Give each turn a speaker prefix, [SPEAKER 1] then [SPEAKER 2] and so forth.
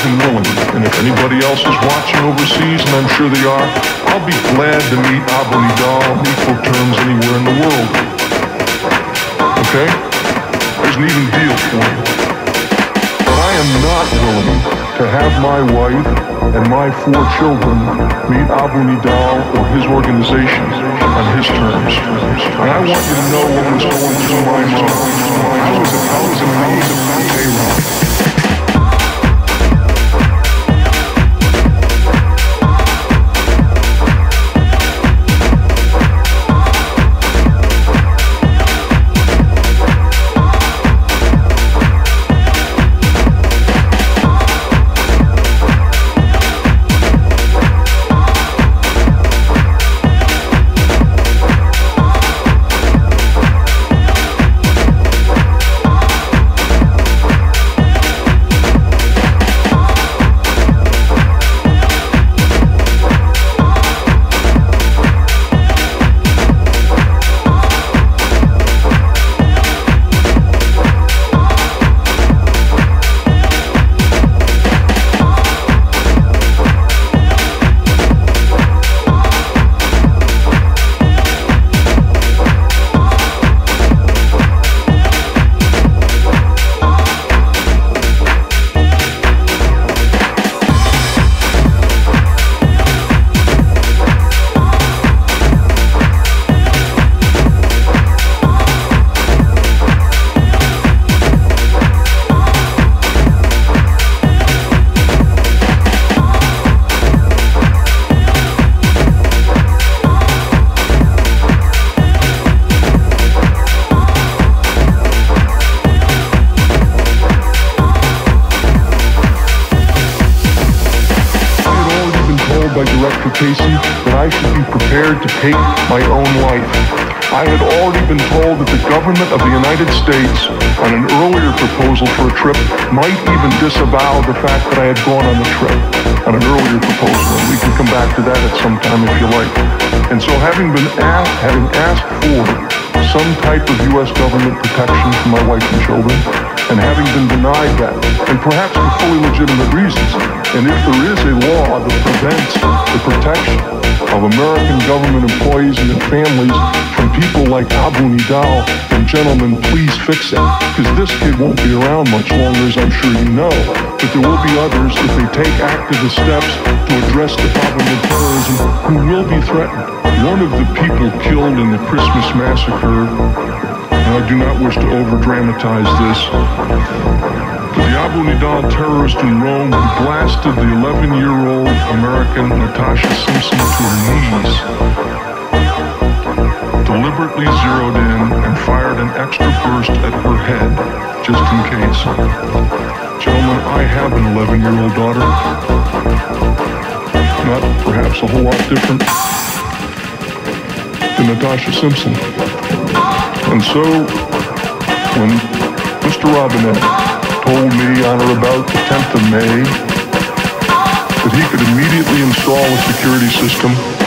[SPEAKER 1] and willing. And if anybody else is watching overseas, and I'm sure they are, I'll be glad to meet Abu Nidal on equal terms anywhere in the world. Okay? There's an even deal for you. But I am not willing to have my wife and my 4 children meet Abu Nidal or his organization on his terms. And I want you to know what was going through my mind. I was a payroll. By Director Casey that I should be prepared to take my own life. I had already been told that the government of the United States on an earlier proposal for a trip might even disavow the fact that I had gone on the trip on an earlier proposal. And we can come back to that at some time if you like. And so having asked for some type of U.S. government protection for my wife and children, and having been denied that, and perhaps for fully legitimate reasons, and if there is a law that prevents the protection of American government employees and their families from people like Abu Nidal, then gentlemen, please fix it. Because this kid won't be around much longer, as I'm sure you know. But there will be others, if they take active steps to address the problem of terrorism, who will be threatened. One of the people killed in the Christmas massacre, and I do not wish to over-dramatize this, but the Abu Nidal terrorist in Rome who blasted the 11-year-old American Natasha Simpson to her knees, deliberately zeroed in and fired an extra burst at her head, just in case. Gentlemen, I have an 11-year-old daughter. Not perhaps a whole lot different than Natasha Simpson. And so, when Mr. Robinette told me on or about the 10th of May that he could immediately install a security system